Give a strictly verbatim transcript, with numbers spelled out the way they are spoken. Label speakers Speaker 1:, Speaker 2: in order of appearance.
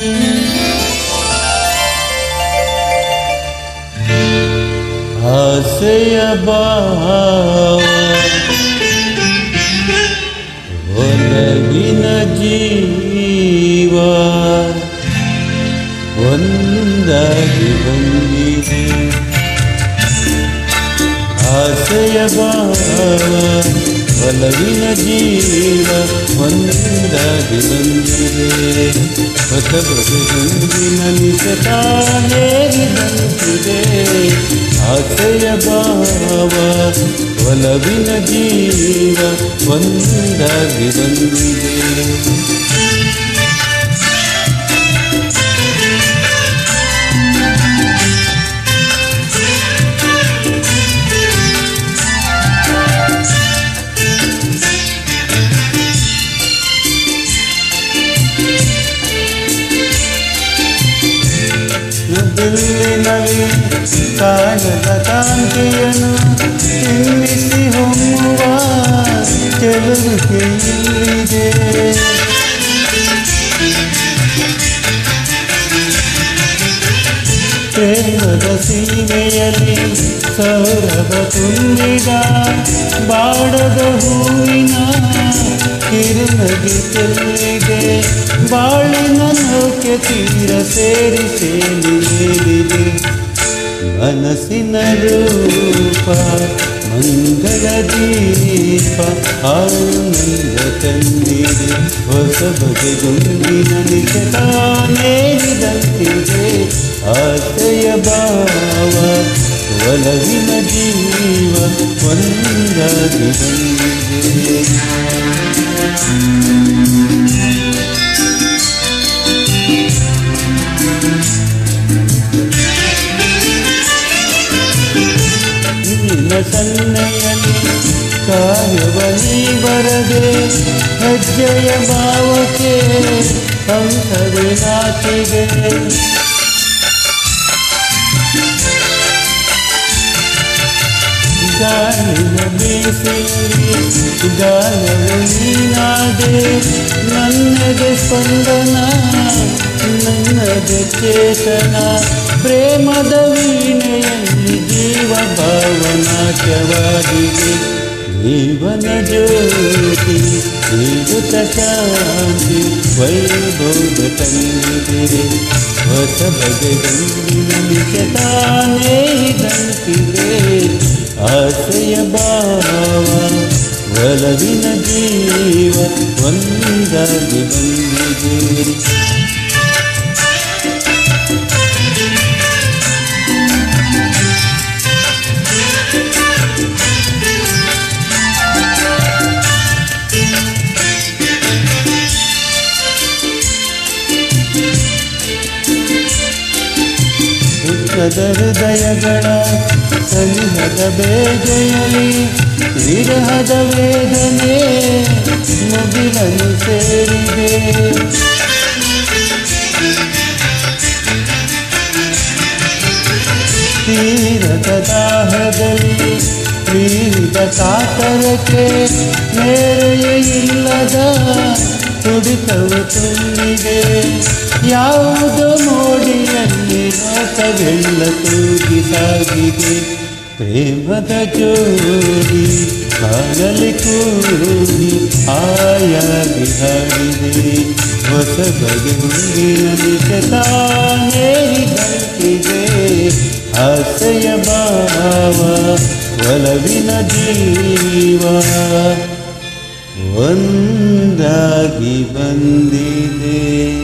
Speaker 1: ಆಸೆಯ ಭಾವ ಒಲವಿನ ಜೀವ ಒಂದಾಗಿ ಬಂದಿದೆ. ಆಸೆಯ ಭಾವ ಒಲವಿನ ಜೀವ ಒಂದಾಗಿ ಬಂದಿದೆ. ಹೊಸ ಬಗೆಗುಂದಿನ ನಿಶತಾನೇರಿದಂತಿದೆ. ಆಸೆಯ ಭಾವ ಒಲವಿನ ಜೀವ ಒಂದಾಗಿ ಬಂದಿದೆ. ದಿಲ್ಲಿನಲ್ಲಿ ಕಾಣದ ಕಾಂತಿಯನ್ನು ಚಿಮ್ಮಿಸಿ ಹೊಮ್ಮುವ ಚೆಲುವಿಕೆ ಇಲ್ಲಿದೆ. ಪ್ರೇಮದ ಸೀಮೆಯಲ್ಲಿ ಸೌರಭ ತುಂಬಿದ ಬಾಡದ ಹೂವಿನ ಕಿರುನಗೆ ಚೆಲ್ಲಿದೆ. ಬಾಳಿನ ನೌಕೆ ತೀರ ಸೇರಿ ಸೇರಿದೆ. ಮನಸ್ಸಿನ ರೂಪ ಮಂಗಳ ದೀಪ ಆನಂದ ತಂದಿದೆ. ಹೊಸ ಬಗೆಗುಂದಿನ ನಿಶತಾನೇರಿದಂತಿದೆ. ಆಸೆಯ ಭಾವ ಒಲವಿನ ಜೀವ ಒಂದಾಗಿ ಬಂದಿದೆ. ಸನ್ನೆಯಲ್ಲಿ ಕಾಯುವ ನೀ ಬರದೆ ಹೆಜ್ಜೆಯ ಭಾವಕ್ಕೆ ಹಂಸದೆ ನಾಚಿಗೆ. ಗಾಳಿನ ಬೇಸಿಗೆ ಗಾಯವು ನೀನಾದೆ. ನನ್ನದೆ ಸ್ಪಂದನ ನನ್ನದೆ ಚೇತನ. ಪ್ರೇಮದ ವೀಣೆಯಲ್ಲಿ ಜೀವ ಭಾವನಾಟ್ಯವಾಗಿದೆ. ಜೀವನ ಜ್ಯೋತಿ ಜೀವಿತ ಶಾಂತಿ ವೈಭೋಗ ತಂದಿದೆ. ಹೊಸ ಬಗೆಗುಂದಿನ ನಿಶತಾನೇರಿದಂತಿದೆ. ಆಸೆಯ ಭಾವ ಒಲವಿನ ಜೀವ ಒಂದಾಗಿ ಬಂದಿದೆ. ಹೃದಯಗಳ ಸನಿಹದ ಬೇಗೆಯಲಿ ವಿರಹದ ವೇದನೆ ಮುಗಿಲನ್ನು ಸೇರಿದೆ. ತೀರದ ದಾಹದಲ್ಲಿ ಮೀರಿದ ಕಾತರಕ್ಕೆ ಮೇರೆಯ ಇಲ್ಲದ ತುಡಿತವು ತುಂಬಿದೆ. ಯಾವುದೋ ಮೋಡಿಯಲ್ಲಿ ಲೋಕವೆಲ್ಲ ತೂಗಿ ಸಾಗಿದೆ. ಪ್ರೇಮದ ಜೋಡಿ ಕಾಗಲಿ ಕೂಡಿ ಆಯಾಗಿ ಹಾಡಿದೆ. ಹೊಸ ಬಗೆಗುಂದಿನ ನಿಶತಾನೇರಿದಂತಿದೆ. ಆಸೆಯ ಭಾವ ಒಲವಿನ ಜೀವ ಒಂದಾಗಿ ಬಂದಿದೆ.